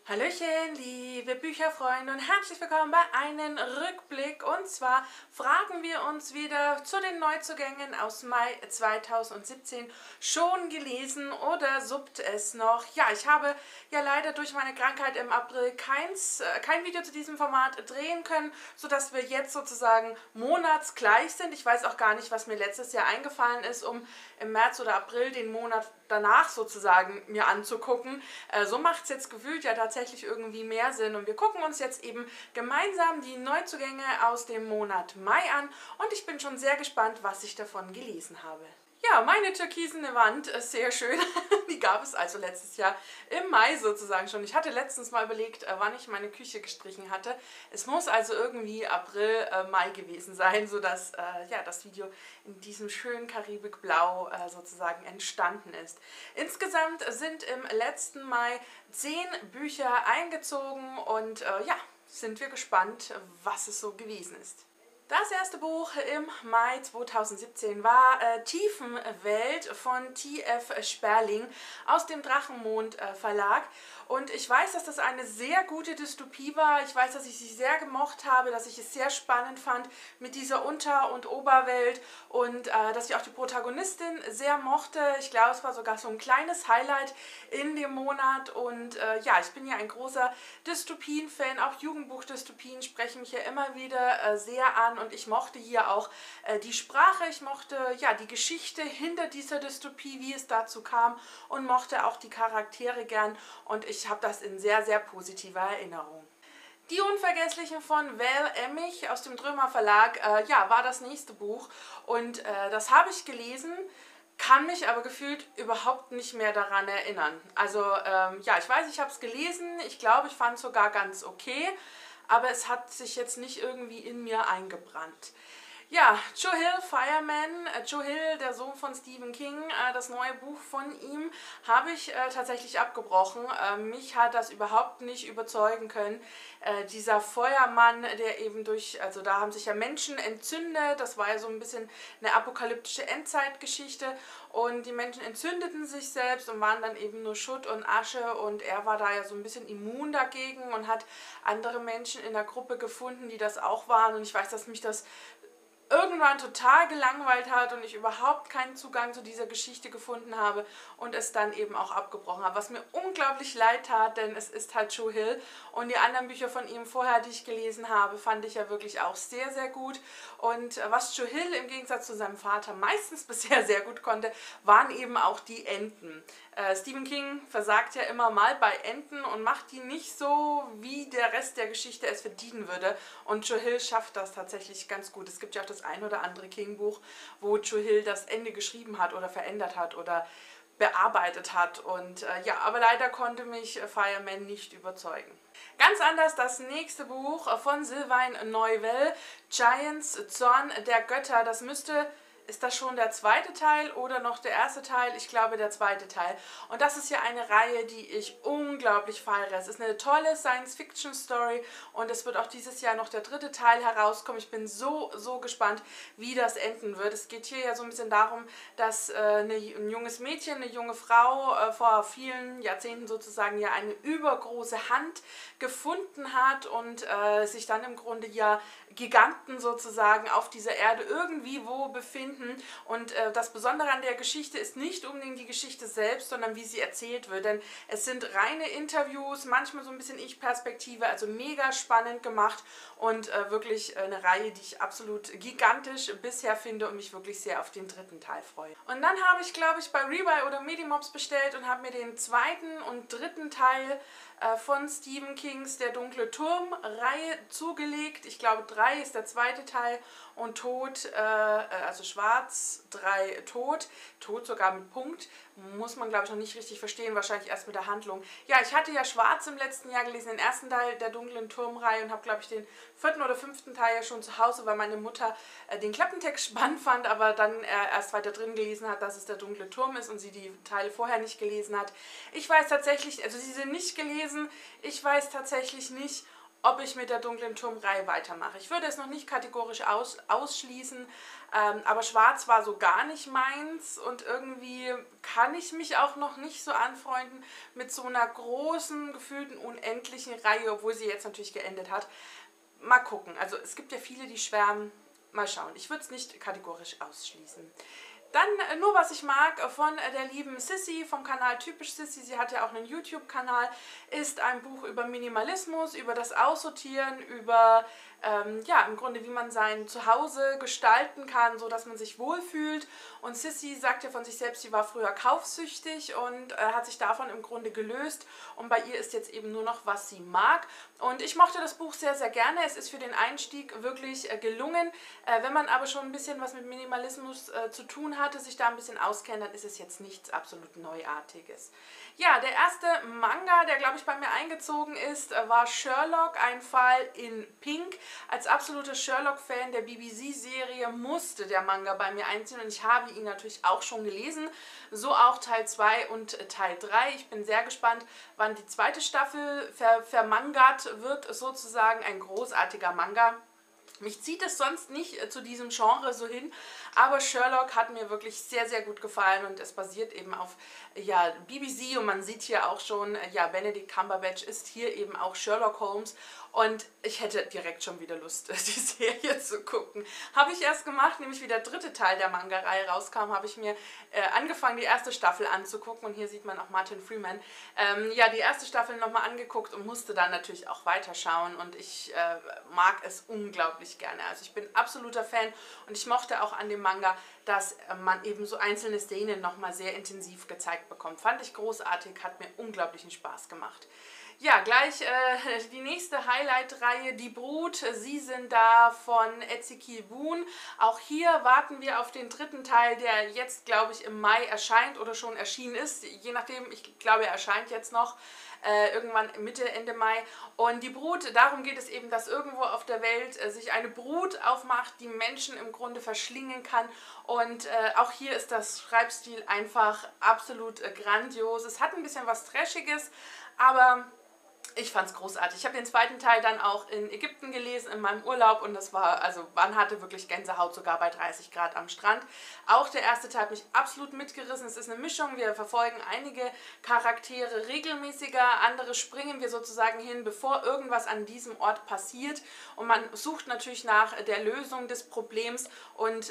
Hallöchen, liebe Bücherfreunde und herzlich willkommen bei einem Rückblick. Und zwar fragen wir uns wieder zu den Neuzugängen aus Mai 2017 schon gelesen oder suppt es noch? Ja, ich habe ja leider durch meine Krankheit im April kein Video zu diesem Format drehen können, sodass wir jetzt sozusagen monatsgleich sind. Ich weiß auch gar nicht, was mir letztes Jahr eingefallen ist, um im März oder April den Monat danach sozusagen mir anzugucken. So macht es jetzt gefühlt ja tatsächlich irgendwie mehr Sinn und wir gucken uns jetzt eben gemeinsam die Neuzugänge aus dem Monat Mai an und ich bin schon sehr gespannt, was ich davon gelesen habe. Ja, meine türkisene Wand ist sehr schön. Die gab es also letztes Jahr im Mai sozusagen schon. Ich hatte letztens mal überlegt, wann ich meine Küche gestrichen hatte. Es muss also irgendwie April, Mai gewesen sein, sodass ja, das Video in diesem schönen Karibikblau sozusagen entstanden ist. Insgesamt sind im letzten Mai 10 Bücher eingezogen und ja, sind wir gespannt, was es so gewesen ist. Das erste Buch im Mai 2017 war Tiefenwelt von T.F. Sperling aus dem Drachenmond Verlag. Und ich weiß, dass das eine sehr gute Dystopie war. Ich weiß, dass ich sie sehr gemocht habe, dass ich es sehr spannend fand mit dieser Unter- und Oberwelt und dass ich auch die Protagonistin sehr mochte. Ich glaube, es war sogar so ein kleines Highlight in dem Monat. Und ja, ich bin ja ein großer Dystopien-Fan. Auch Jugendbuch-Dystopien sprechen mich ja immer wieder sehr an. Und ich mochte hier auch die Sprache, ich mochte ja die Geschichte hinter dieser Dystopie, wie es dazu kam und mochte auch die Charaktere gern und ich habe das in sehr, sehr positiver Erinnerung. Die Unvergesslichen von Val Emmich aus dem Drömer Verlag, ja, war das nächste Buch und das habe ich gelesen, kann mich aber gefühlt überhaupt nicht mehr daran erinnern. Also ja, ich weiß, ich habe es gelesen, ich glaube, ich fand es sogar ganz okay, aber es hat sich jetzt nicht irgendwie in mir eingebrannt. Ja, Joe Hill, Fireman, Joe Hill, der Sohn von Stephen King, das neue Buch von ihm habe ich tatsächlich abgebrochen. Mich hat das überhaupt nicht überzeugen können. Dieser Feuermann, der eben also da haben sich ja Menschen entzündet, das war ja so ein bisschen eine apokalyptische Endzeitgeschichte und die Menschen entzündeten sich selbst und waren dann eben nur Schutt und Asche und er war da ja so ein bisschen immun dagegen und hat andere Menschen in der Gruppe gefunden, die das auch waren und ich weiß, dass mich das irgendwann total gelangweilt hat und ich überhaupt keinen Zugang zu dieser Geschichte gefunden habe und es dann eben auch abgebrochen habe. Was mir unglaublich leid tat, denn es ist halt Joe Hill und die anderen Bücher von ihm vorher, die ich gelesen habe, fand ich ja wirklich auch sehr, sehr gut. Und was Joe Hill im Gegensatz zu seinem Vater meistens bisher sehr gut konnte, waren eben auch die Enden. Stephen King versagt ja immer mal bei Enden und macht die nicht so, wie der Rest der Geschichte es verdienen würde. Und Joe Hill schafft das tatsächlich ganz gut. Es gibt ja auch das ein oder andere King-Buch, wo Joe Hill das Ende geschrieben hat oder verändert hat oder bearbeitet hat. Und ja, aber leider konnte mich Fireman nicht überzeugen. Ganz anders das nächste Buch von Sylvain Neuvel, Giants, Zorn der Götter. Das müsste... Ist das schon der zweite Teil oder noch der erste Teil? Ich glaube der zweite Teil. Und das ist ja eine Reihe, die ich unglaublich feiere. Es ist eine tolle Science-Fiction-Story und es wird auch dieses Jahr noch der dritte Teil herauskommen. Ich bin so, so gespannt, wie das enden wird. Es geht hier ja so ein bisschen darum, dass ein junges Mädchen, eine junge Frau vor vielen Jahrzehnten sozusagen ja eine übergroße Hand gefunden hat und sich dann im Grunde ja Giganten sozusagen auf dieser Erde irgendwie wo befinden. Und das Besondere an der Geschichte ist nicht unbedingt die Geschichte selbst, sondern wie sie erzählt wird. Denn es sind reine Interviews, manchmal so ein bisschen Ich-Perspektive, also mega spannend gemacht und wirklich eine Reihe, die ich absolut gigantisch bisher finde und mich wirklich sehr auf den dritten Teil freue. Und dann habe ich, glaube ich, bei Rebuy oder Medimobs bestellt und habe mir den zweiten und dritten Teil von Stephen Kings Der dunkle Turm-Reihe zugelegt. Ich glaube 3 ist der zweite Teil und Tod, also Schwarz, 3 Tod, Tod sogar mit Punkt, muss man glaube ich noch nicht richtig verstehen, wahrscheinlich erst mit der Handlung. Ja, ich hatte ja Schwarz im letzten Jahr gelesen, den ersten Teil der dunklen Turm-Reihe und habe glaube ich den 4. oder 5. Teil ja schon zu Hause, weil meine Mutter den Klappentext spannend fand, aber dann erst weiter drin gelesen hat, dass es der dunkle Turm ist und sie die Teile vorher nicht gelesen hat. Ich weiß tatsächlich, also sie sind nicht gelesen, ich weiß tatsächlich nicht, ob ich mit der Dunklen Turmreihe weitermache. Ich würde es noch nicht kategorisch ausschließen, aber Schwarz war so gar nicht meins und irgendwie kann ich mich auch noch nicht so anfreunden mit so einer großen, gefühlten, unendlichen Reihe, obwohl sie jetzt natürlich geendet hat. Mal gucken, also es gibt ja viele, die schwärmen. Mal schauen, ich würde es nicht kategorisch ausschließen. Dann nur was ich mag von der lieben Sissy vom Kanal Typisch Sissy, sie hat ja auch einen YouTube-Kanal, ist ein Buch über Minimalismus, über das Aussortieren, über ja, im Grunde wie man sein Zuhause gestalten kann, so dass man sich wohlfühlt. Und Sissy sagt ja von sich selbst, sie war früher kaufsüchtig und hat sich davon im Grunde gelöst. Und bei ihr ist jetzt eben nur noch, was sie mag. Und ich mochte das Buch sehr, sehr gerne. Es ist für den Einstieg wirklich gelungen. Wenn man aber schon ein bisschen was mit Minimalismus zu tun hatte, sich da ein bisschen auskennt, dann ist es jetzt nichts absolut Neuartiges. Ja, der erste Manga, der glaube ich bei mir eingezogen ist, war Sherlock, ein Fall in Pink. Als absoluter Sherlock-Fan der BBC-Serie musste der Manga bei mir einziehen und ich habe ihn natürlich auch schon gelesen. So auch Teil 2 und Teil 3. Ich bin sehr gespannt, wann die zweite Staffel vermangert wird, sozusagen ein großartiger Manga. Mich zieht es sonst nicht zu diesem Genre so hin, aber Sherlock hat mir wirklich sehr, sehr gut gefallen und es basiert eben auf ja, BBC und man sieht hier auch schon, ja, Benedict Cumberbatch ist hier eben auch Sherlock Holmes und ich hätte direkt schon wieder Lust, die Serie zu gucken. Habe ich erst gemacht, nämlich wie der dritte Teil der Manga-Reihe rauskam, habe ich mir angefangen, die erste Staffel anzugucken und hier sieht man auch Martin Freeman. Ja, die erste Staffel nochmal angeguckt und musste dann natürlich auch weiterschauen und ich mag es unglaublich gerne. Also ich bin absoluter Fan und ich mochte auch an dem Manga, dass man eben so einzelne Szenen nochmal sehr intensiv gezeigt bekommt. Fand ich großartig, hat mir unglaublichen Spaß gemacht. Ja, gleich die nächste Highlight-Reihe, Die Brut. Sie sind da von Ezekiel Boon. Auch hier warten wir auf den dritten Teil, der jetzt, glaube ich, im Mai erscheint oder schon erschienen ist. Je nachdem, ich glaube, er erscheint jetzt noch. Irgendwann Mitte, Ende Mai. Und die Brut, darum geht es eben, dass irgendwo auf der Welt sich eine Brut aufmacht, die Menschen im Grunde verschlingen kann. Und auch hier ist das Schreibstil einfach absolut grandios. Es hat ein bisschen was Trashiges, aber ich fand es großartig. Ich habe den zweiten Teil dann auch in Ägypten gelesen, in meinem Urlaub und das war, also man hatte wirklich Gänsehaut, sogar bei 30 Grad am Strand. Auch der erste Teil hat mich absolut mitgerissen. Es ist eine Mischung, wir verfolgen einige Charaktere regelmäßiger, andere springen wir sozusagen hin, bevor irgendwas an diesem Ort passiert und man sucht natürlich nach der Lösung des Problems und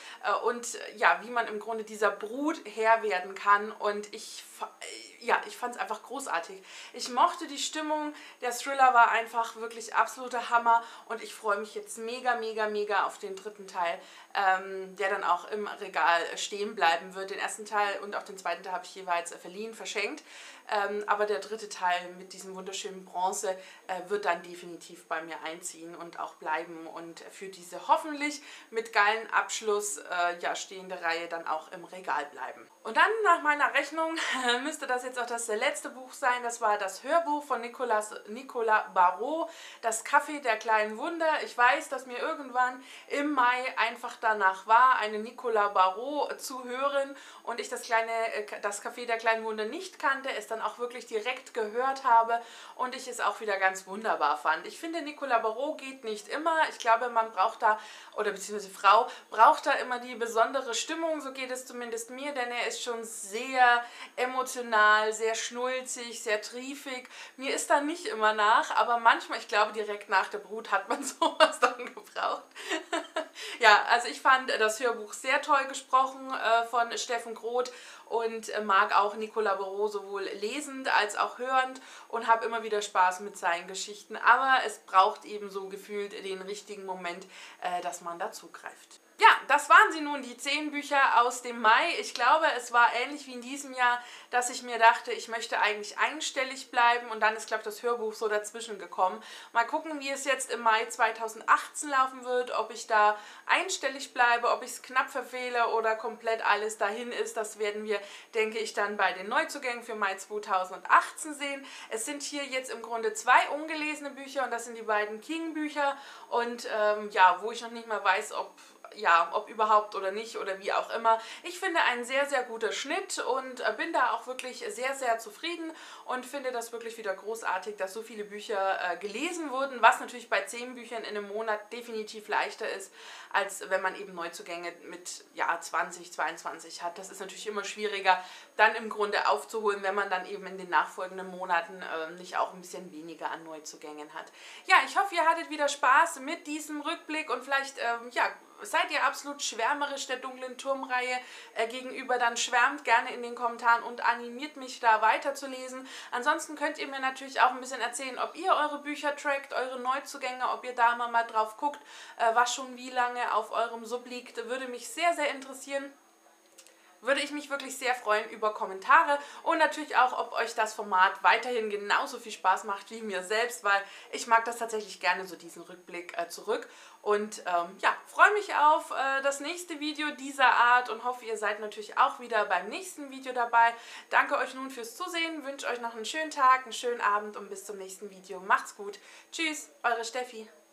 ja, wie man im Grunde dieser Brut Herr werden kann und ich fand es einfach großartig. Ich mochte die Stimmung, der Thriller war einfach wirklich absoluter Hammer und ich freue mich jetzt mega, mega, mega auf den dritten Teil, der dann auch im Regal stehen bleiben wird. Den ersten Teil und auch den zweiten Teil habe ich jeweils verliehen, verschenkt, aber der dritte Teil mit diesem wunderschönen Bronze wird dann definitiv bei mir einziehen und auch bleiben und für diese hoffentlich mit geilen Abschluss ja, stehende Reihe dann auch im Regal bleiben. Und dann nach meiner Rechnung müsste das jetzt auch das letzte Buch sein. Das war das Hörbuch von Nicolas Barrault, Das Café der kleinen Wunder. Ich weiß, dass mir irgendwann im Mai einfach danach war, eine Nicolas Barrault zu hören und ich das Café der kleinen Wunder nicht kannte, es dann auch wirklich direkt gehört habe und ich es auch wieder ganz wunderbar fand. Ich finde, Nicolas Barrault geht nicht immer. Ich glaube, man braucht da, oder beziehungsweise Frau, braucht da immer die besondere Stimmung. So geht es zumindest mir, denn er ist schon sehr emotional, sehr schnulzig, sehr triefig. Mir ist da nicht immer nach, aber manchmal, ich glaube, direkt nach der Brut hat man sowas dann gebraucht. Ja, also ich fand das Hörbuch sehr toll gesprochen von Steffen Groth und mag auch Nicolas Barrault sowohl lesend als auch hörend und habe immer wieder Spaß mit seinen Geschichten. Aber es braucht eben so gefühlt den richtigen Moment, dass man da zugreift. Ja, das waren sie nun, die 10 Bücher aus dem Mai. Ich glaube, es war ähnlich wie in diesem Jahr, dass ich mir dachte, ich möchte eigentlich einstellig bleiben und dann ist, glaube ich, das Hörbuch so dazwischen gekommen. Mal gucken, wie es jetzt im Mai 2018 laufen wird, ob ich da einstellig bleibe, ob ich es knapp verfehle oder komplett alles dahin ist. Das werden wir, denke ich, dann bei den Neuzugängen für Mai 2018 sehen. Es sind hier jetzt im Grunde 2 ungelesene Bücher und das sind die beiden King-Bücher und ja, wo ich noch nicht mal weiß, ob ja, ob überhaupt oder nicht oder wie auch immer. Ich finde ein sehr, sehr guter Schnitt und bin da auch wirklich sehr, sehr zufrieden und finde das wirklich wieder großartig, dass so viele Bücher gelesen wurden, was natürlich bei 10 Büchern in einem Monat definitiv leichter ist, als wenn man eben Neuzugänge mit ja, 20, 22 hat. Das ist natürlich immer schwieriger, dann im Grunde aufzuholen, wenn man dann eben in den nachfolgenden Monaten nicht auch ein bisschen weniger an Neuzugängen hat. Ja, ich hoffe, ihr hattet wieder Spaß mit diesem Rückblick und vielleicht, ja, seid ihr absolut schwärmerisch der dunklen Turmreihe gegenüber, dann schwärmt gerne in den Kommentaren und animiert mich da weiterzulesen. Ansonsten könnt ihr mir natürlich auch ein bisschen erzählen, ob ihr eure Bücher trackt, eure Neuzugänge, ob ihr da mal drauf guckt, was schon wie lange auf eurem Sub liegt. Würde mich sehr, sehr interessieren. Würde ich mich wirklich sehr freuen über Kommentare und natürlich auch, ob euch das Format weiterhin genauso viel Spaß macht wie mir selbst, weil ich mag das tatsächlich gerne, so diesen Rückblick zurück. Und ja, freue mich auf das nächste Video dieser Art und hoffe, ihr seid natürlich auch wieder beim nächsten Video dabei. Danke euch nun fürs Zusehen, wünsche euch noch einen schönen Tag, einen schönen Abend und bis zum nächsten Video. Macht's gut. Tschüss, eure Steffi.